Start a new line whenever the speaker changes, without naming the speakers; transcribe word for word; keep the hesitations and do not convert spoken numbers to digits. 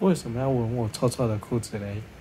为什么要闻我臭臭的裤子嘞？